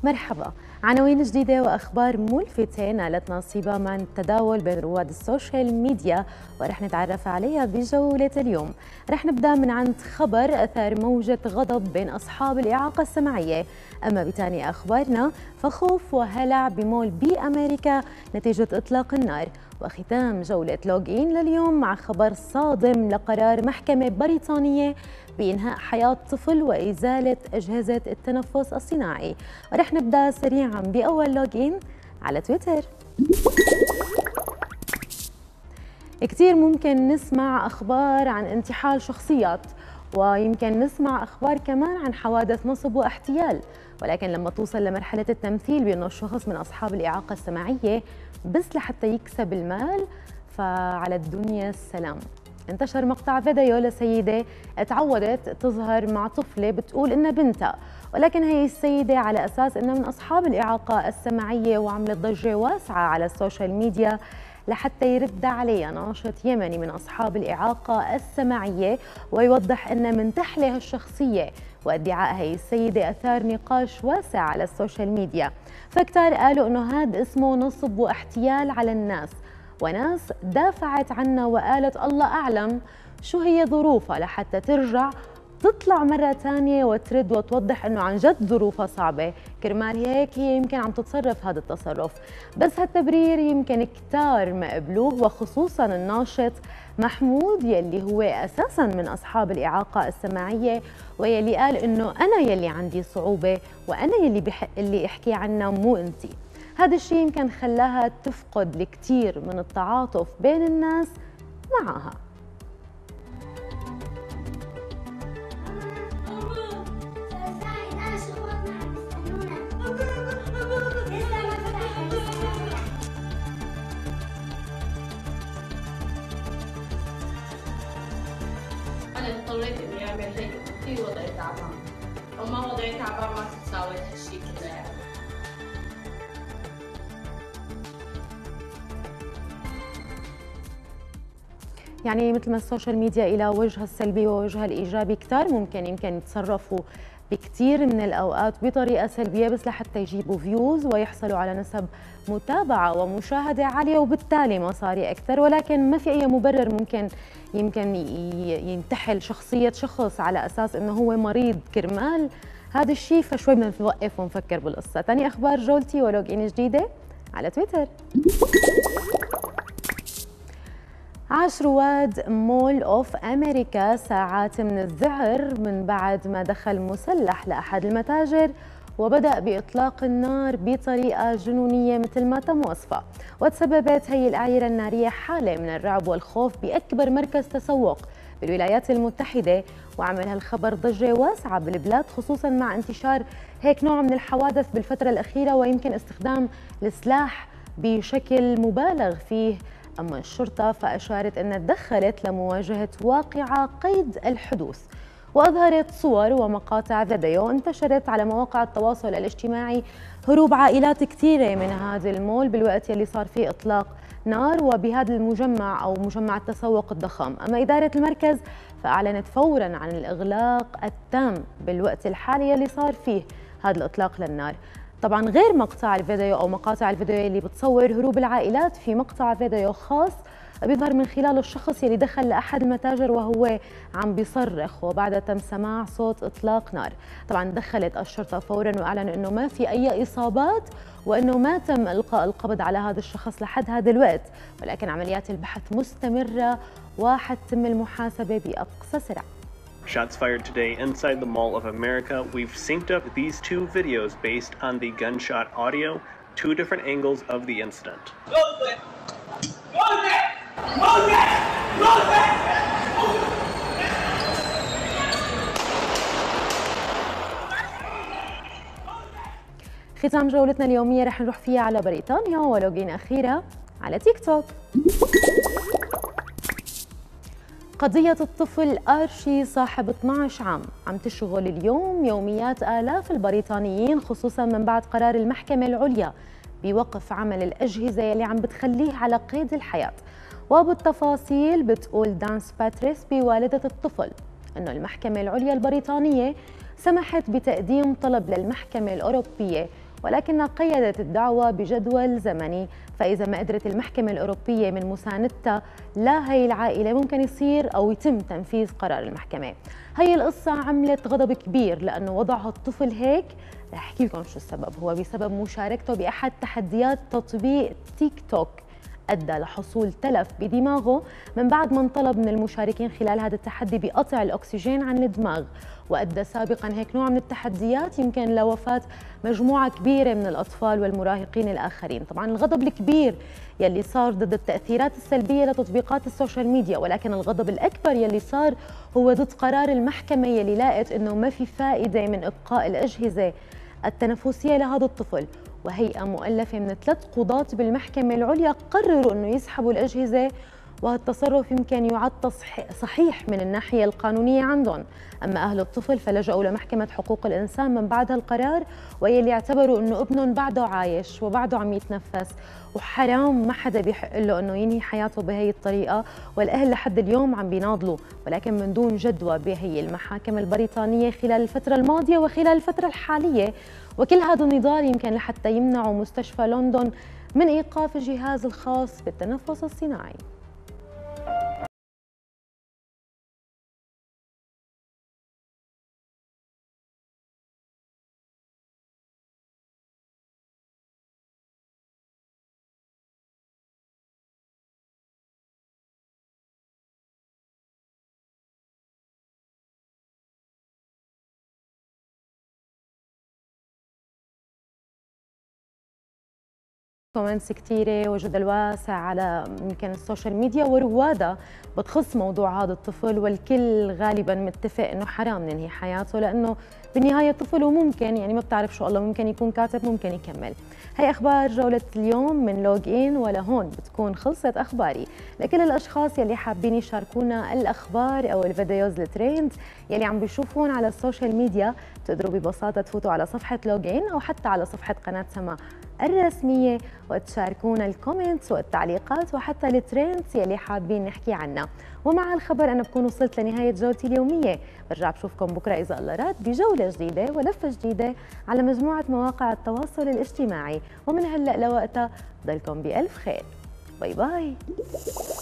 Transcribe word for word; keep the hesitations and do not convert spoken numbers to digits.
مرحبا. عناوين جديدة وأخبار ملفتة نالت نصيبها من التداول بين رواد السوشيال ميديا ورح نتعرف عليها بجولة اليوم. رح نبدأ من عند خبر أثار موجة غضب بين أصحاب الإعاقة السمعية. أما بتاني أخبارنا فخوف وهلع بمول بأمريكا نتيجة إطلاق النار. وختام جولة لوج إن لليوم مع خبر صادم لقرار محكمة بريطانية بإنهاء حياة طفل وإزالة أجهزة التنفس الصناعي. ورح نبدأ سريعاً بأول لوج إن على تويتر. كتير ممكن نسمع أخبار عن انتحال شخصيات، ويمكن نسمع أخبار كمان عن حوادث نصب واحتيال، ولكن لما توصل لمرحلة التمثيل بأنه الشخص من أصحاب الإعاقة السمعية بس لحتى يكسب المال فعلى الدنيا السلام. انتشر مقطع فيديو لسيدة تعودت تظهر مع طفلة بتقول إنها بنتها، ولكن هي السيدة على أساس إنها من أصحاب الإعاقة السمعية وعملت ضجة واسعة على السوشيال ميديا لحتى يرد عليها ناشط يمني من أصحاب الإعاقة السمعية ويوضح أنها منتحلة هالشخصية. وادعاء هي السيدة أثار نقاش واسع على السوشيال ميديا، فكتار قالوا أنه هذا اسمه نصب واحتيال على الناس، وناس دافعت عنها وقالت الله أعلم شو هي ظروفها لحتى ترجع تطلع مرة ثانية وترد وتوضح أنه عن جد ظروفها صعبة، كرمال هيك هي يمكن عم تتصرف هذا التصرف. بس هالتبرير يمكن كتار ما قبلوه، وخصوصا الناشط محمود يلي هو أساسا من أصحاب الإعاقة السمعية ويلي قال أنه أنا يلي عندي صعوبة وأنا يلي بحق اللي أحكي عنها مو أنتي. هذا الشيء يمكن خلاها تفقد الكثير من التعاطف بين الناس معها. أنا اضطريت إني أعمل هيك، كثير وضعي تعبان، وما وضعي تعبان ما تتساوي هالشيء كله يعني. يعني مثل ما السوشيال ميديا إلى وجهها السلبي ووجهها الإيجابي، كتار ممكن يمكن يتصرفوا بكثير من الأوقات بطريقة سلبية بس لحتى يجيبوا فيوز ويحصلوا على نسب متابعة ومشاهدة عالية وبالتالي مصاري أكثر، ولكن ما في أي مبرر ممكن يمكن ينتحل شخصية شخص على أساس إنه هو مريض كرمال هذا الشيء. فشوي بدنا نوقف ونفكر بالقصة. تاني أخبار جولتي ولوج إن جديدة على تويتر. عاش رواد مول أوف أمريكا ساعات من الذعر من بعد ما دخل مسلح لأحد المتاجر وبدأ بإطلاق النار بطريقة جنونية مثل ما تم وصفها، وتسببت هي الأعيرة النارية حالة من الرعب والخوف بأكبر مركز تسوق بالولايات المتحدة، وعمل هالخبر ضجة واسعة بالبلاد خصوصا مع انتشار هيك نوع من الحوادث بالفترة الأخيرة ويمكن استخدام السلاح بشكل مبالغ فيه. أما الشرطة فأشارت أنها تدخلت لمواجهة واقعة قيد الحدوث، وأظهرت صور ومقاطع فيديو انتشرت على مواقع التواصل الاجتماعي هروب عائلات كثيرة من هذا المول بالوقت يلي صار فيه إطلاق نار وبهذا المجمع أو مجمع التسوق الضخم. أما إدارة المركز فأعلنت فوراً عن الإغلاق التام بالوقت الحالي يلي صار فيه هذا الإطلاق للنار. طبعا غير مقطع الفيديو او مقاطع الفيديو اللي بتصور هروب العائلات، في مقطع فيديو خاص بيظهر من خلاله الشخص يلي دخل لاحد المتاجر وهو عم بيصرخ وبعدها تم سماع صوت اطلاق نار. طبعا دخلت الشرطه فورا واعلنوا انه ما في اي اصابات وانه ما تم القاء القبض على هذا الشخص لحد هذا الوقت، ولكن عمليات البحث مستمره وحتتم المحاسبه باقصى سرعه. Shots fired today inside the Mall of America. We've synced up these two videos based on the gunshot audio, two different angles of the incident. ختام جولتنا اليومية رح نروح فيها على بريطانيا ولوجين أخيرة على تيك توك. قضية الطفل آرشي صاحب اثنعش عام عم تشغل اليوم يوميات آلاف البريطانيين، خصوصا من بعد قرار المحكمة العليا بوقف عمل الأجهزة اللي عم بتخليه على قيد الحياة. وبالتفاصيل بتقول دانس باتريسبي والدة الطفل أنه المحكمة العليا البريطانية سمحت بتقديم طلب للمحكمة الأوروبية ولكنها قيدت الدعوة بجدول زمني، فإذا ما قدرت المحكمة الأوروبية من مساندتها لهي العائلة ممكن يصير أو يتم تنفيذ قرار المحكمة. هي القصة عملت غضب كبير لأنه وضعها الطفل هيك. رح أحكي لكم شو السبب. هو بسبب مشاركته بأحد تحديات تطبيق تيك توك أدى لحصول تلف بدماغه من بعد ما انطلب من المشاركين خلال هذا التحدي بقطع الأكسجين عن الدماغ، وأدى سابقا هيك نوع من التحديات يمكن لوفاة مجموعة كبيرة من الأطفال والمراهقين الآخرين. طبعا الغضب الكبير يلي صار ضد التأثيرات السلبية لتطبيقات السوشيال ميديا، ولكن الغضب الأكبر يلي صار هو ضد قرار المحكمة يلي لاقت أنه ما في فائدة من إبقاء الأجهزة التنفسية لهذا الطفل. وهيئة مؤلفة من ثلاث قضاة بالمحكمة العليا قرروا أنه يسحبوا الأجهزة، وهالتصرف يمكن يعد صحيح من الناحية القانونية عندهم. أما أهل الطفل فلجأوا لمحكمة حقوق الإنسان من بعد هالقرار، ويلي اعتبروا أنه ابنهم بعده عايش وبعده عم يتنفس، وحرام ما حدا بيحق له أنه ينهي حياته بهي الطريقة، والأهل لحد اليوم عم بيناضلوا ولكن من دون جدوى بهي المحاكم البريطانية خلال الفترة الماضية وخلال الفترة الحالية. وكل هذا النضال يمكن لحتى يمنعوا مستشفى لندن من إيقاف الجهاز الخاص بالتنفس الصناعي. كومنتس كثيرة وجدل واسع على يمكن السوشيال ميديا وروادها بتخص موضوع هذا الطفل، والكل غالبا متفق انه حرام ننهي حياته، لانه بالنهاية طفل وممكن يعني ما بتعرف شو الله ممكن يكون كاتب ممكن يكمل. هي اخبار جولة اليوم من لوج ان، ولهون بتكون خلصت اخباري. لكل الاشخاص يلي حابين يشاركونا الاخبار او الفيديوز الترند يلي عم بيشوفون على السوشيال ميديا، بتقدروا ببساطة تفوتوا على صفحة لوج ان او حتى على صفحة قناة سما الرسمية وتشاركونا الكومنتس والتعليقات وحتى الترندز يلي حابين نحكي عنها. ومع الخبر أنا بكون وصلت لنهاية جولتي اليومية. برجع بشوفكم بكرة إذا الله راد بجولة جديدة ولفة جديدة على مجموعة مواقع التواصل الاجتماعي، ومن هلأ لوقتها ضلكم بألف خير. باي باي.